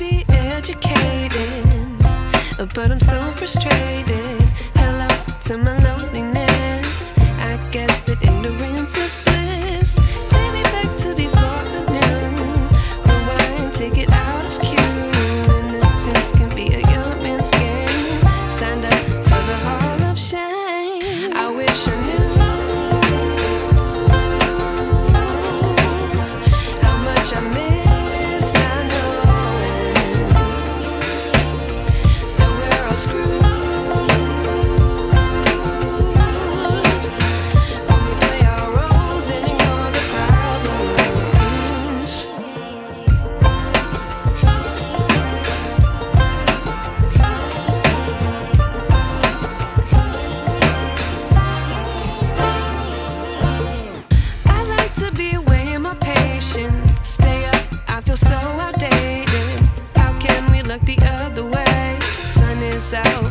be educated, but I'm so frustrated. Hello to my loneliness. I guess that ignorance is bliss. Take me back to before I knew. Rewind, take it out of cue. Innocence can be a young man's game. Signed up for the hall of shame. I wish I knew how much I miss not knowing that we're all screwed. Stay up, I feel so outdated. How can we look the other way? Sun is out.